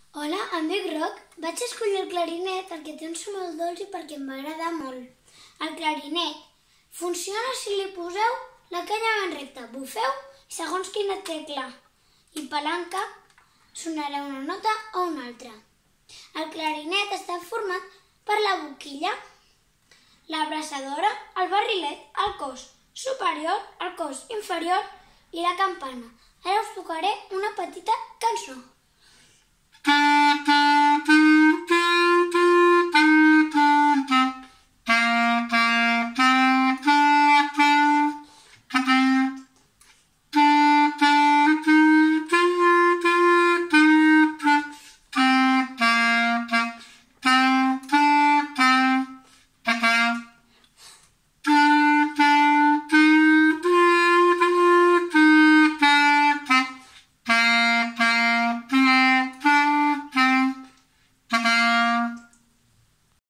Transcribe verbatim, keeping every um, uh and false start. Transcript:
Hola, em dic Roc. Vaig escollir el clarinet perquè té un so molt dolç i perquè m'agrada molt. El clarinet funciona si li poseu la canya ben recta, bufeu i segons quina tecla i palanca sonarà una nota o una altra. El clarinet està format per la boquilla, la braçadora, el barrilet, el cos superior, el cos inferior i la campana. Ara us tocaré una petita cançó.